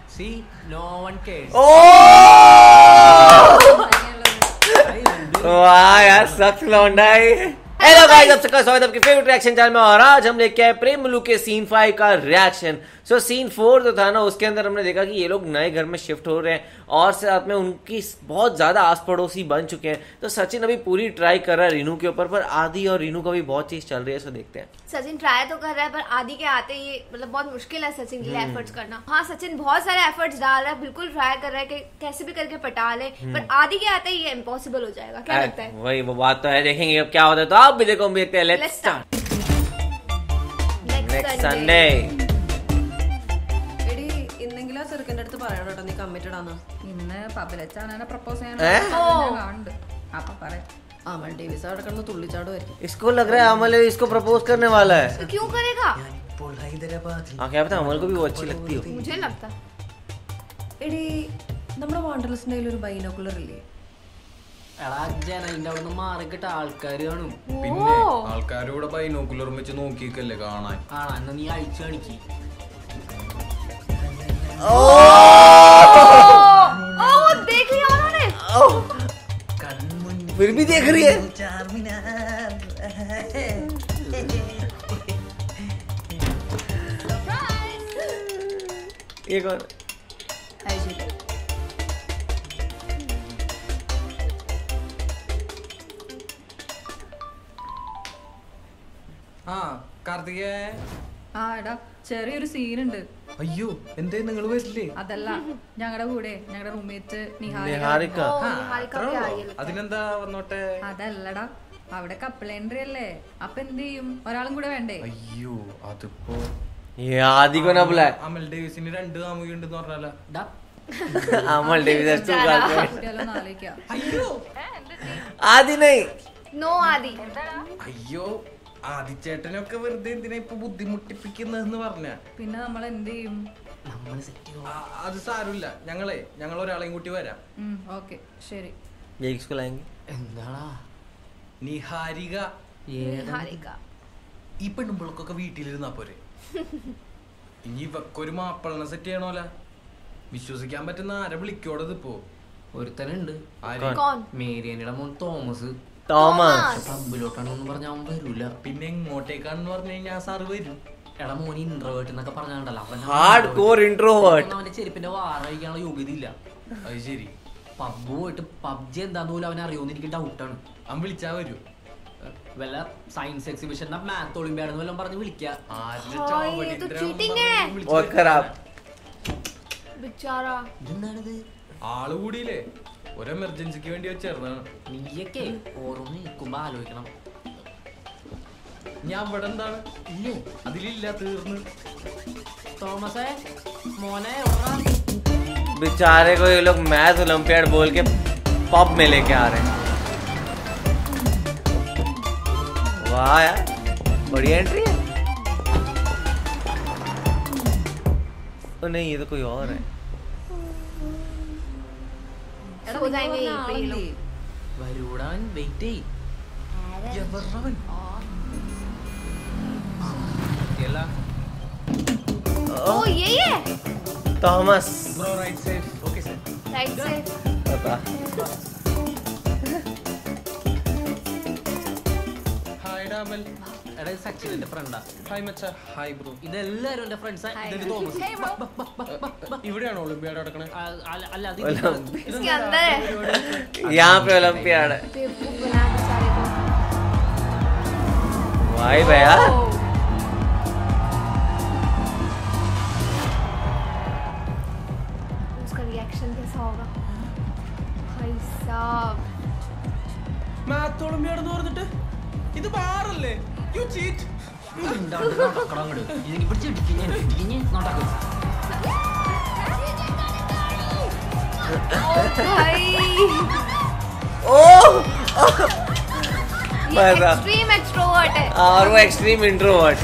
See, no one cares. वाह यार सख्त लौंडा है। हेलो गाइस, आप सबका स्वागत है आपके फेवरेट रिएक्शन चैनल में। और आज हम लेके आए प्रेम मलू के सीन 5 का रिएक्शन। सो सीन 4 जो था ना, उसके अंदर हमने देखा कि ये लोग नए घर में शिफ्ट हो रहे हैं और साथ में उनकी बहुत ज्यादा आस पड़ोसी बन चुके हैं। तो सचिन अभी पूरी ट्राई कर रहा है रीनू के ऊपर, पर आदि और रीनू का भी बहुत चीज चल रही है। सो देखते हैं। सचिन ट्राई तो कर रहा है, पर आदि के आते ही मतलब बहुत मुश्किल है सचिन के लिए एफर्ट्स करना। हाँ, सचिन बहुत सारे एफर्ट्स डाल रहा है, बिल्कुल ट्राई कर रहा है कि कैसे भी करके पटा ले, पर आदि के आते ही ये इम्पॉसिबल हो जाएगा। क्या लगता है? वही वो बात तो है, देखेंगे अब क्या होता है। तो आप भी देखो, हम देखते हैं। Let's start next Sunday. ഇന്നെങ്കിലും ആ ചെറുക്കൻ്റെ അടുത്ത് പറയണം കേട്ടോ നീ കമ്മിറ്റഡ് ആണ്. ഇന്ന് പബ്ബിലെച്ചാണ് പ്രപ്പോസ് ചെയ്യാനുണ്ട്. അപ്പൊ പറയാം. അമൽ ഡേവിസ് അവിടെ കിടന്ന് തുള്ളിച്ചാടുമായിരിക്കും. इसको लग रहा है अमल इसको प्रपोज करने वाला है। तो क्यों करेगा? हाँ, क्या पता अमल को भी वो अच्छी लगती हो। मुझे लगता എടി നമ്മുടെ വാണ്ടർസിന്റെ കയ്യിൽ ഒരു ബൈനോക്കുലർ ഇല്ലേ? എടാ ജനലിന്റെ അവിടെ നിന്ന് മാറിക്കിട്ട ആൾക്കാർ കാണും. പിന്നെ ആൾക്കാരോട് ബൈനോക്കുലർ വെച്ച് നോക്കിക്കല്ലേ കാണാൻ. എന്നാ നീ അയച്ചു കാണിക്ക്. देख लिया उन्होंने। फिर भी देख रही है। एक और ആ കാർത്തികേ. ആ എടാ ചെറിയൊരു സീനുണ്ട്. അയ്യോ എന്തേ നിങ്ങൾ വരില്ലേ? അതല്ല, ഞങ്ങളുടെ കൂടെ ഞങ്ങളുടെ റൂംമേറ്റ് നിഹാരിക. निहारिका അതിനെന്താ വന്നോട്ടെ. അതല്ലടാ, അവിടെ കപ്പിൾ എൻട്രി അല്ലേ, അപ്പൊ എന്ത് ചെയ്യും? ഒരാളും കൂടെ വേണ്ടേ? അയ്യോ അതിപ്പോ ये आदि को ना बुलाए। അമൽ ഡേവിസിന് 2 കാമുകി ഉണ്ടെന്ന് പറഞ്ഞാല. Amal Davis two girlfriend. കുട്ടികളൊന്ന് ആലോചിക്കാം. आदि नहीं, नो आदि। അയ്യോ ആദിച്ചേട്ടനൊക്കെ വെറുതെ എന്തിനാ ഇപ്പൊ ബുദ്ധിമുട്ടിപ്പിക്കുന്നതെന്ന് പറഞ്ഞ. പിന്നെ നമ്മൾ എന്ത് ചെയ്യും? അത് സാരമില്ല, ഞങ്ങൾ ഒരാളെയും കൂട്ടി വരാം. ഓക്കെ ശരി. ये किसको लाएंगे? എന്താടാ നിഹാരിക. निहारिका ഈ പെണ്ണുമ്പിളക്കൊക്കെ വീട്ടിലിരുന്നാ പോരെ. ഇനി ഇവക്കൊരു മാപ്പിളനെ സെറ്റ് ചെയ്യണോല. വിശ്വസിക്കാൻ പറ്റുന്ന ആരെ വിളിക്കോടത് ഇപ്പോ? ഒരുത്തനുണ്ട്, कौन? മേരിയനിയുടെ മോൻ തോമസ്. തോമസ് പബ്ബിലോട്ടാണെന്ന് പറഞ്ഞ അവൻ വരൂല. പിന്നെ എങ്ങോട്ടേക്കാണെന്ന് പറഞ്ഞു കഴിഞ്ഞാൽ സാറ് വരും. എടാ മോൻ ഇൻട്രോവേർട്ട് എന്നൊക്കെ പറഞ്ഞാണ്ടല്ലോ, हार्डकोर इंट्रोवर्ट। അവന്റെ ചെരുപ്പിന്റെ വാറഴിക്കാനുള്ള യോഗ്യത ഇല്ല. അത് ശരി. പബ്ബ് പോയിട്ട് പബ്ജി എന്താന്ന് പോലും അവൻ അറിയുമെന്ന് എനിക്ക് ഡൗട്ടാണ്. അവൻ വിളിച്ചാ വരൂ. വല്ല സയൻസ് എക്സിബിഷൻ മാത്ത് ഒളിമ്പ്യാഡ് വല്ലതും പറഞ്ഞ് വിളിക്കുക. ये तो चीटिंग है और खराब बेचारा। ഇതെന്താണിത്? ആള് കൂടിയില്ലേ, ഒരു എമർജൻസിക്ക് വേണ്ടി വെച്ചേർന്നാണ്. നീയൊക്കെ ഓരോന്ന് നിൽക്കുമ്പോ ആലോചിക്കണം. ഞാൻ ഇവിടെ എന്താണ് ഇല്ലേ അതിലില്ല, തീർന്ന്. തോമസേ മോനെ എവിടെടാ? बेचारे को ये लोग मैथ ओलंपियाड बोल के पब में लेके आ रहे हैं। वाह यार, बढ़िया एंट्री है। तो नहीं, ये तो कोई और है। सो जाएंगे यहीं पे ये लोग। വരൂടാൻ വെയിറ്റ് ചെയ്. ओ यही है Thomas bro right side. Okay sir. Right से। पता ഹായ് ഡാമൽ. എടാ ഇത് സച്ചിൻ എന്റെ ഫ്രണ്ടാ. ഹായ് മച്ചാ. Hi bro. ഇതെല്ലാരും എന്റെ ഫ്രണ്ട്സാ. ഇതൊരു തോമസ്. ഇവിടെയാണോ ഒളിമ്പിയാഡ് നടക്കണേ? അല്ല അത് इसके अंदर है। यहाँ पे ओलंपियाड है। बेवकूफ बना बेचारे को। भाई भैया उसका रिएक्शन कैसा होगा भाई साहब? മാത്ത് ഒളിമ്പിയാഡ് എന്ന് പറഞ്ഞിട്ട് ഇത് ബാറല്ലേ? You cheat. भाई ओह ये मजा। एक्सट्रीम एक्सट्रोवर्ट है। और वो एक्सट्रीम इंट्रोवर्ट।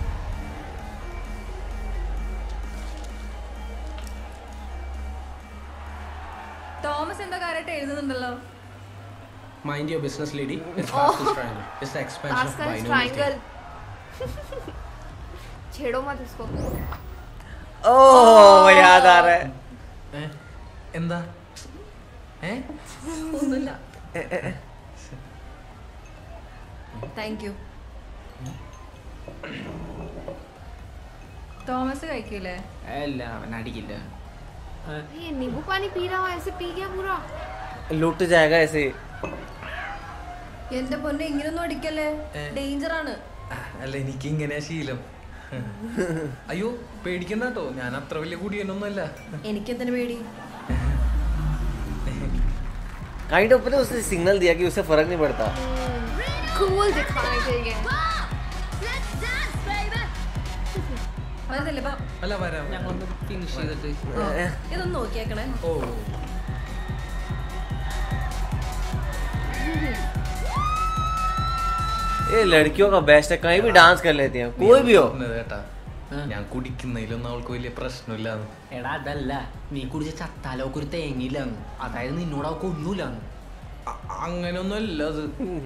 തോമസ് എന്താ കാര്യമായിട്ട് എഴുതുന്നുണ്ടല്ലോ. Mind your business, lady. It's Pascal's triangle. It's the expansion of Pascal's binomial triangle। छेड़ो मत उसको। ഓ याद आ रहा है എന്താ ഒന്നുമില്ല. Thank you. തോമസ് കഴിക്കൂലേ? അല്ല അവൻ അടിക്കില്ല. ये नींबू पानी पी रहा हो ऐसे पी गया पूरा. लुट जाएगा ऐसे. എന്റെ പൊന്നെ ഇങ്ങനൊന്നും അടിക്കല്ലേ, ഡേഞ്ചർ ആണ്. അല്ല എനിക്ക് ഇങ്ങനെയാ ശീലം. അയ്യോ പേടിക്കണ്ട കേട്ടോ, ഞാൻ അത്ര വലിയ കുടിയനൊന്നുമല്ല. എനിക്കെന്തിനു പേടി? काइंड ऑफ उसने सिग्नल दिया कि उसे फर्क नहीं पड़ता. Cool दिखाने के लिए. അതല്ലേ, ബാ. അല്ല വരാം. ഞങ്ങളൊന്ന് ഫിനിഷ് ചെയ്തിട്ട് ഇതൊന്ന് നോക്കിയേക്കണേ. ഓ ये लड़कियों का बेस्ट है, कहीं भी डांस कर लेती हैं, कोई भी हो. കേട്ടാ ഞാൻ കുടിക്കുന്നതിലൊന്നും അവൾക്ക് വലിയ പ്രശ്നമില്ലാന്ന്. എടാ അതല്ല, നീ കുടിച്ച ചത്താലോ ഒരു തേങ്ങയില്ലാന്ന്, അതായത് നിന്നോട് അവൾക്ക് ഒന്നുമില്ലാന്ന്. അങ്ങനൊന്നും അല്ല അത്.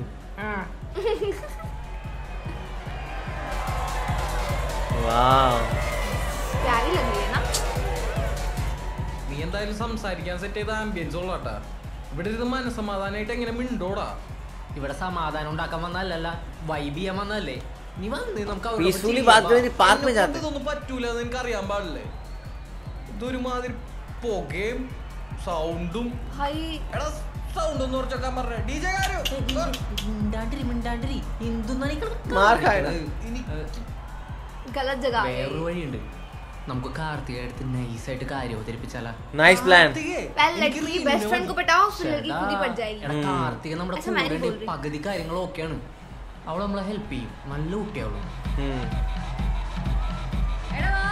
वाह. प्यारी लग रही है ना. നീ എന്തായാലും സംസാരിക്കാൻ സെറ്റ് ചെയ്ത ആംബിയൻസ് ഉള്ളട്ടാ. ഇവിടെ ഇരുന്ന് മനസ്സമാധാനായിട്ട് എങ്ങനെ മിണ്ടോടാ. ഇവിടെ സമാധാനം ഉണ്ടാക്കാൻ വന്നല്ല, വൈബ് ചെയ്യാൻ വന്നല്ലേ. നീ വന്ന് നമുക്ക് അവരോട് पीसफुली ചെയ്യാം. बात करें पार्क में जाते. ഇതൊന്നും പറ്റൂല, നിനക്ക് അറിയാൻ പാടില്ലേ. ഇതൊരുമാതിരി പുകയും സൗണ്ടും. भाई എടാ സൗണ്ട് ഒന്ന് കുറച്ചൊക്കെ പറഞ്ഞേ. DJ കാരോ മിണ്ടാണ്ടിരി എന്തുന്നാണ് ഈ കിടക്കുന്നത്? मार खाएगा. ഇനി गलत जगह आ വേറൊരു गई. വഴിയുണ്ട്. നമുക്ക് കാർത്തിക അടുത്ത് നൈസായിട്ട് കാര്യം അവതരിപ്പിച്ചാലാ. Nice plan. पहले लड़की की बेस्ट फ्रेंड को पटाओ, फिर लड़की खुद ही पट जाएगी. എടാ കാർത്തിക നമ്മുടെ ऐसा मैं नहीं കൂടെ बोल रही. പകുതി കാര്യങ്ങളും ഓക്കെയാണ്. അവൾ നമ്മളെ ഹെൽപ്പ് ചെയ്യും, നല്ല കുട്ടിയാവള്. എടാ വാ.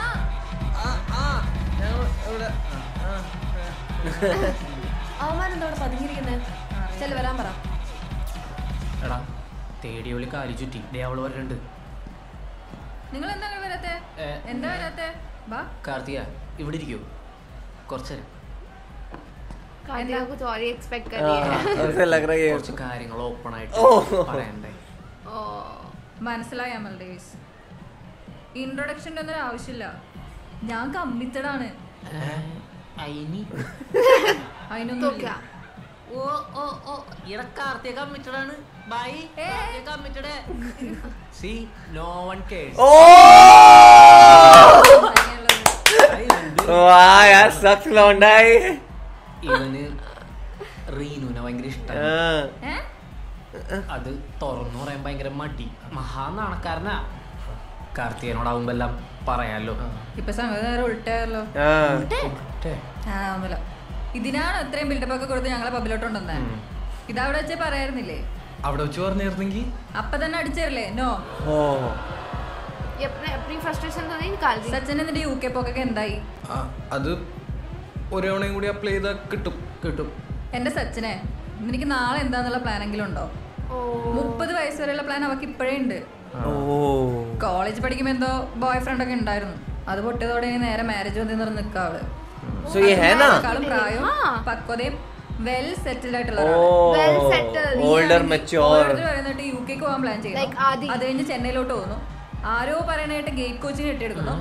അവന്മാരെന്താ അവിടെ പതുങ്ങിയിരിക്കുന്നേ? ചെല് വരാൻ പറ. എടാ തേടിയവളി കാരി ചുറ്റി ദേ അവള് വരണ്ട്. നിങ്ങൾ എന്താ വരാത്തെ? ഏ. എന്താ വരാത്തെ? വാ. കാർത്തിക ഇവിടെ ഇരിക്കൂ കുറച്ചേരം. कार्तिका कुछ और ही एक्सपेक्ट कर रही है. ऐसे लग रहा है ये. കുറച്ച് കാര്യങ്ങൾ ഓപ്പൺ ആയിട്ട് ഓ. പറയണ്ടേ. മനസ്സിലായി അമൽ ഡേവിസ്. ഇൻട്രൊഡക്ഷൻ്റെ ഒന്നും ആവശ്യമില്ല. ഞാൻ കമ്മിറ്റഡാണ്. അയിനി तो അതിനൊന്നും क्या? ഓ ഓ ഓ ഇവിടെ കാർത്തിക കമ്മിറ്റഡ് ആണ്. By committed. See no one cares. ओ वाह यार सख्त लौंडा है. ഇവന് റീനുവിനെ ഭയങ്കര ഇഷ്ടമാണ്. हाँ. അത് തുറന്നു പറയാൻ ഭയങ്കര മടി, മഹാ നാണക്കാരനാ. കാർത്തികനോടാവുമ്പോ എല്ലാം പറയാലോ. ഇപ്പൊ സംഗതി നേരെ ഉൾട്ടായല്ലോ. हाँ. ആ ഒന്നുമില്ല. ഇതിനാണ് ഇത്രയും ബിൽഡപ്പ് ഒക്കെ കൊടുത്ത് ഞങ്ങളെ പബ്ബിലോട്ടുണ്ടെന്നേ. ഇതവിടെ വെച്ച് പറയായിരുന്നില്ലേ? അവിടെ വെച്ച് പറഞ്ഞിരുന്നെങ്കിൽ അപ്പൊ തന്നെ അടിച്ചേരല്ലേ? നോ. ओ. ये अपनी फ्रस्ट्रेशन तो नहीं निकाल रही. സച്ചിൻ എന്നിട്ട് UK പോക്കൊക്കെ എന്തായി? അത് ഒരവണയും കൂടി അപ്ലൈ ചെയ്താൽ കിട്ടും. കിട്ടും. എന്റെ സച്ചിനെ, നിനക്ക് നാളെ എന്താന്നുള്ള പ്ലാൻ എങ്കിലും ഉണ്ടോ? 30 വയസ്സ് വരെയുള്ള പ്ലാൻ അവർക്ക് ഇപ്പോഴേ ഉണ്ട്. ओ. കോളേജ് പഠിക്കുമ്പോ എന്തോ ബോയ് ഫ്രണ്ട് ഒക്കെ ഉണ്ടായിരുന്നു. അത് പൊട്ടിയതോടെ ഇനി നേരെ മാരേജ് വന്ന് നിൽക്കുക അവള്. सो ये है ना. അതിനേക്കാളും പ്രായവും हाँ. പക്വതയും വെൽ സെറ്റിൽഡ് ആയിട്ടുള്ള ओ. Well settled. Older, mature. പറയുന്നിട്ട് UK പോകാൻ പ്ലാൻ Like ചെയ്യുന്നു. ആദി. അത് കഴിഞ്ഞ് ചെന്നൈയിലോട്ട് പോകുന്നു. ആരോ പറയാനായിട്ട് ഗേറ്റ് കോച്ചിങ് കിട്ടിയെടുക്കുന്നു.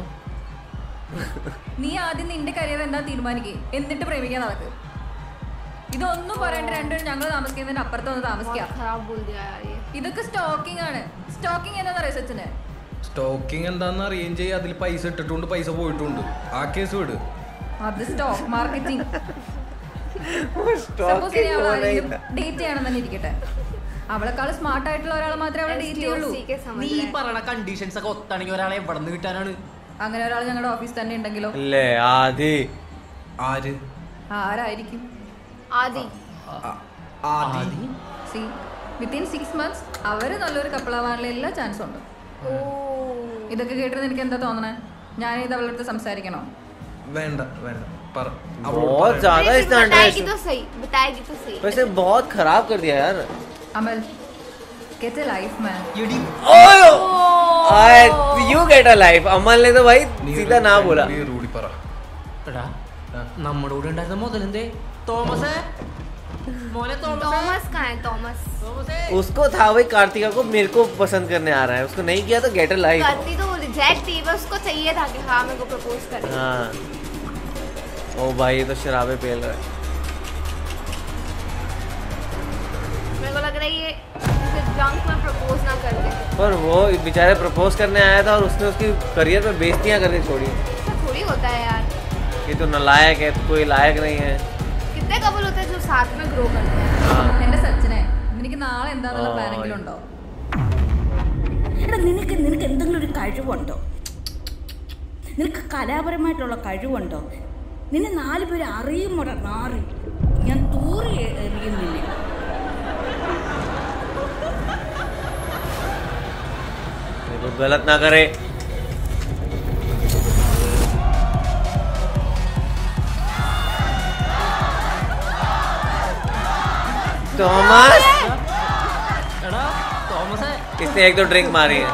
നീ ആദ്യം നിന്റെ കരിയർ എന്താ തീരുമാനിക്കേ, എന്നിട്ട് പ്രേമിക്കാൻ നടക്ക്. ഇതൊന്നും പറയണ്ട, രണ്ടുപേരും ഞങ്ങൾ താമസിക്കുന്നതിന്റെ അപ്പുറത്ത് വന്ന് താമസിക്കാം. बहुत खराब बोल दिया यार ये. ഇതൊക്കെ സ്റ്റോക്കിംഗ് ആണ്. സ്റ്റോക്കിംഗ് എന്താണെന്ന് അറിയോ സച്ചിന്? സ്റ്റോക്കിംഗ് എന്താന്ന് അറിയുകയും ചെയ്യും. അതിൽ പൈസ ഇട്ടിട്ടുണ്ട്, പൈസ പോയിട്ടുണ്ട്. ആ കേസ് വിട്. അത് സ്റ്റോക്ക് മാർക്കറ്റിംഗ്. वो स्टॉकिंग हो नहीं था. ഡേറ്റ് ചെയ്യണം തന്നെ ഇരിക്കട്ടെ. അവളെക്കാൾ സ്മാർട്ട് ആയിട്ടുള്ള ഒരാളെ മാത്രമേ അവളെ ഡേറ്റ് ചെയ്യുള്ളൂ. STOC के समझ നീ रहे हैं. പറയണ കണ്ടീഷൻസ് ഒക്കെ ഒത്താണെങ്കിൽ ഒരാളെ എവിടെ നിന്ന് കിട്ടാനാണ്? അങ്ങനെ ഒരാൾ ഞങ്ങളുടെ ഓഫീസ് തന്നെ ഉണ്ടെങ്കിലോ? ले आधी. ആര്? ആരായിരിക്കും? आदि. ആദി. സി വിത്തിൻ 6 months അവര് നല്ലൊരു കപ്പിളാവാനുള്ള എല്ലാ ചാൻസും ഉണ്ട്. ഇതൊക്കെ കേട്ടിട്ട് എനിക്ക് എന്താ തോന്നണേ? ഞാനിത് അവളുടെ അടുത്ത് സംസാരിക്കണോ? വേണ്ട വേണ്ട പറ. बहुत ज्यादा इसने बताएगी तो अंडर. सही, बताएगी तो सही. वैसे बहुत खराब कर दिया यार. അമൽ, get a life man. You get a life. अमल ने तो भाई सीधा ना बोला. റൂഡി പറ. എടാ നമ്മുടെ കൂടെ ഉണ്ടായിരുന്ന മുതലെന്തേ? തോമസേ മോനെ തോമസേ. थॉमस कहाँ है? थॉमस. തോമസേ उसको था भाई कार्तिका को मेरे को पसंद करने आ रहा है. उसको नहीं किया तो गेट अ लाइफ. करती तो वो एग्जैक्ट थी, बस उसको चाहिए था कि हाँ मेरे को प्रपोज करे। हाँ ओ भाई ये तो शराबे पेल रहा है। मेरे को लग रहा है ये ड्रंक में प्रपोज ना कर दे। पर वो बेचारे प्रपोज करने आया था और उसने उसकी करियर पे बेइज्जतियां करके छोड़ी। ऐसा थोड़ी होता है यार। ये तो नालायक है, तो कोई लायक नहीं है। कितने कपल होते हैं जो साथ में ग्रो करते हैं। हाँ എന്റെ സച്ചിനെ നിനക്ക് നാളെ എന്താന്നുള്ള പ്ലാനെങ്കിലും ഉണ്ടോ? എടാ നിനക്ക് എന്തെങ്കിലും ഒരു കഴിവുണ്ടോ? നിനക്ക് കലാപരമായിട്ടുള്ള കഴിവുണ്ടോ? നിന്നെ 4 പേര് അറിയുമോടാ നാറി. ഞാൻ തൂറി എറിയും നിന്നെ. तो गलत ना करे। थॉमस എടാ തോമസേ इसने 1-2 ड्रिंक मारी है।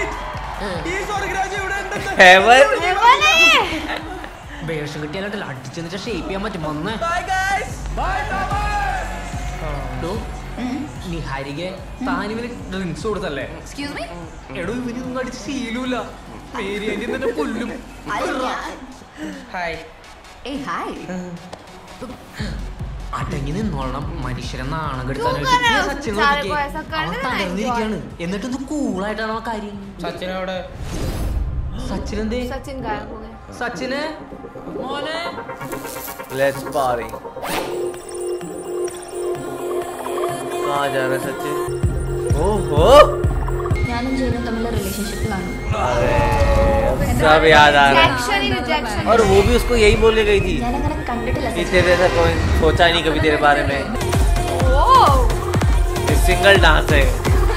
हेवन വേഷം കിട്ടിയാലോ അടിച്ചു വെച്ചാൽ ഷേപ്പ് ചെയ്യാൻ പറ്റും വന്നേ. ഡോ, നിഹാരികെ താനിവന് ഡ്രിങ്ക്സ് കൊടുത്തല്ലേ? Excuse me. എടോ ഇവനൊന്നും അടിച്ച് ശീലൂല. പേര് തന്നെ കൊല്ലും. ഹായ് ഏയ് ഹായ്. അടങ്ങി നിന്നോളണം. മനുഷ്യരെ നാണം तू കെടുത്താനായിട്ട് कर रहा है ഈ उस സച്ചിൻ बेचारे നോക്കിക്കേ. को ऐसा कर അവൻ देना തകർന്നിരിക്കുകയാണ്. എന്നിട്ടൊന്ന് കൂളായിട്ടാണ് ആ കാര്യം. സച്ചിൻ അവിടെ സച്ചിൻ എന്തേ? सचिन गायब हो गए। സച്ചിനെ മോനെ लेट्स पार्टी। कहाँ जा रहा है सचिन? ओहो ഞാനും ജയനും തമ്മിലുള്ള റിലേഷൻഷിപ്പിലാണ്. अरे सब याद आ रहा है। रिजेक्शन ही रिजेक्शन। और वो भी उसको यही बोलने गई थी ഞാനങ്ങനെ കണ്ടിട്ടില്ല कि तेरे जैसा कोई सोचा नहीं कभी तेरे बारे में। ओह ये सिंगल डांस है।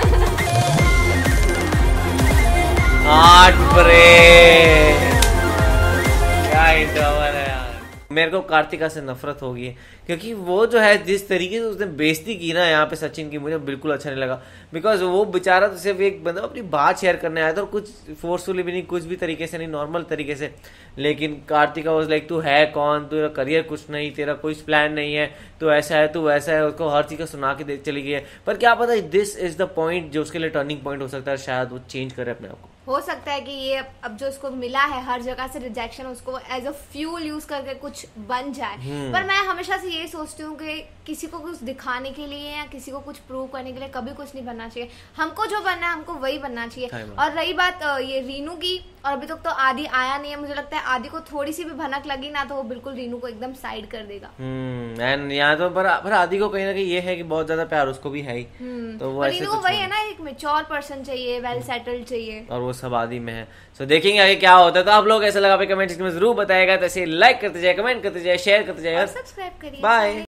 हार्ट ब्रेक क्या इंटरवल है यार। मेरे को कार्तिका से नफरत होगी है क्योंकि वो जो है जिस तरीके से उसने बेइज्जती की ना यहाँ पे सचिन की, मुझे बिल्कुल अच्छा नहीं लगा। बिकॉज वो बेचारा तो सिर्फ एक बंदा अपनी बात शेयर करने आया था और कुछ फोर्सफुली भी नहीं, कुछ भी तरीके से नहीं, नॉर्मल तरीके से। लेकिन कार्तिका वाज लाइक तू है कौन, तेरा करियर कुछ नहीं, तेरा कोई प्लान नहीं है, तू ऐसा है तू वैसा है, उसको हर चीज़ का सुना के चली गई है। पर क्या पता दिस इज द पॉइंट जो उसके लिए टर्निंग पॉइंट हो सकता है, शायद वो चेंज करे अपने आप को। हो सकता है कि ये अब जो उसको मिला है हर जगह से रिजेक्शन, उसको एज अ फ्यूल यूज करके कुछ बन जाए। पर मैं हमेशा से यही सोचती हूँ कि किसी को कुछ दिखाने के लिए या किसी को कुछ प्रूव करने के लिए कभी कुछ नहीं बनना चाहिए। हमको जो बनना है हमको वही बनना चाहिए। और रही बात ये रीनू की, और अभी तक तो आदि आया नहीं है, मुझे लगता है आदि को थोड़ी सी भी भनक लगी ना तो वो बिल्कुल रीनू को एकदम साइड कर देगा। एंड यहाँ तो पर आदि को कहीं ना कहीं ये है कि बहुत ज्यादा प्यार उसको भी है ही, तो वो ऐसे रीनू को वही है ना, एक मैच्योर पर्सन चाहिए, वेल सेटल्ड चाहिए, और वो सब आदि में है। सो देखेंगे आगे क्या होता है। तो आप लोग ऐसा लगा पे कमेंट सेक्शन में जरूर बताएगा। तो ऐसे लाइक करते जाए, कमेंट करते जाए, शेयर करते जाए, सब्सक्राइब करिए। बाय।